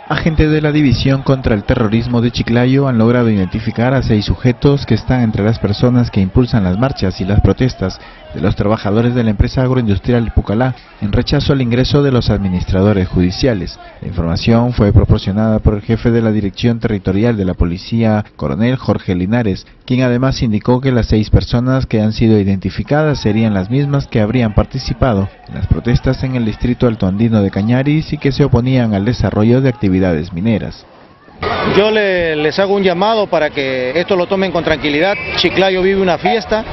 Agentes de la División contra el Terrorismo de Chiclayo han logrado identificar a 6 sujetos que están entre las personas que impulsan las marchas y las protestas de los trabajadores de la empresa agroindustrial Pucallá en rechazo al ingreso de los administradores judiciales. La información fue proporcionada por el jefe de la Dirección Territorial de la Policía, coronel Jorge Linares, quien además indicó que las 6 personas que han sido identificadas serían las mismas que habrían participado en las protestas en el distrito altoandino de Cañaris y que se oponían al desarrollo de actividades mineras. Yo les hago un llamado para que esto lo tomen con tranquilidad. Chiclayo vive una fiesta,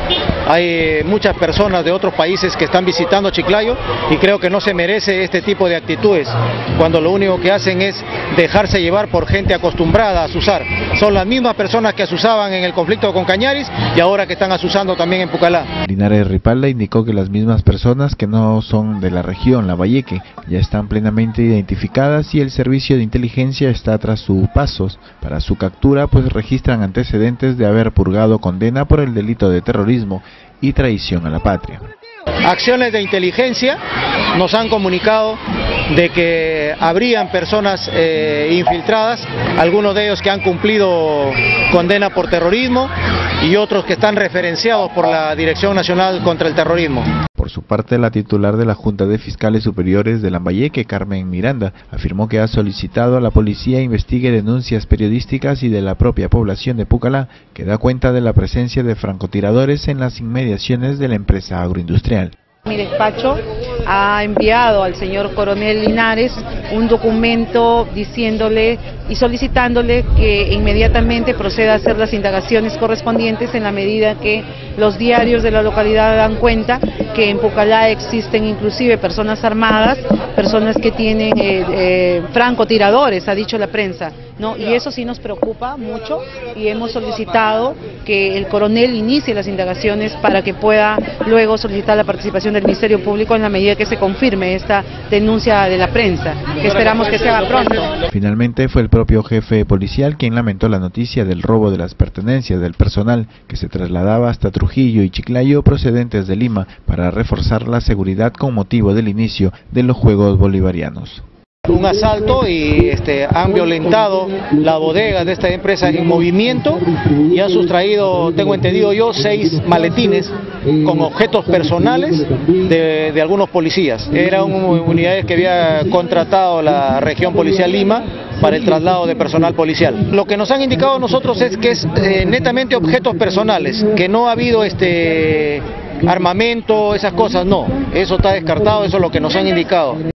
hay muchas personas de otros países que están visitando Chiclayo y creo que no se merece este tipo de actitudes, cuando lo único que hacen es dejarse llevar por gente acostumbrada a asusar. Son las mismas personas que asusaban en el conflicto con Cañaris y ahora que están asusando también en Pucallá. Linares Ripalda indicó que las mismas personas que no son de la región Lambayeque ya están plenamente identificadas y el servicio de inteligencia está tras su pasos para su captura, pues registran antecedentes de haber purgado condena por el delito de terrorismo y traición a la patria. Acciones de inteligencia nos han comunicado de que habrían personas infiltradas, algunos de ellos que han cumplido condena por terrorismo y otros que están referenciados por la Dirección Nacional contra el Terrorismo. Por su parte, la titular de la Junta de Fiscales Superiores de Lambayeque, Carmen Miranda, afirmó que ha solicitado a la policía investigue denuncias periodísticas y de la propia población de Pucallá, que da cuenta de la presencia de francotiradores en las inmediaciones de la empresa agroindustrial. Mi despacho ha enviado al señor coronel Linares un documento diciéndole y solicitándole que inmediatamente proceda a hacer las indagaciones correspondientes en la medida que los diarios de la localidad dan cuenta que en Pucallá existen inclusive personas armadas, personas que tienen francotiradores, ha dicho la prensa, ¿no? Y eso sí nos preocupa mucho y hemos solicitado que el coronel inicie las indagaciones para que pueda luego solicitar la participación del Ministerio Público en la medida que se confirme esta denuncia de la prensa, que esperamos que se haga pronto. Finalmente fue el propio jefe policial quien lamentó la noticia del robo de las pertenencias del personal que se trasladaba hasta Trujillo y Chiclayo procedentes de Lima para reforzar la seguridad con motivo del inicio de los Juegos Bolivarianos. Un asalto y han violentado la bodega de esta empresa en movimiento y han sustraído, tengo entendido yo, 6 maletines con objetos personales de algunos policías. Eran unidades que había contratado la región policial Lima para el traslado de personal policial. Lo que nos han indicado a nosotros es que es netamente objetos personales, que no ha habido armamento, esas cosas no, eso está descartado, eso es lo que nos han indicado.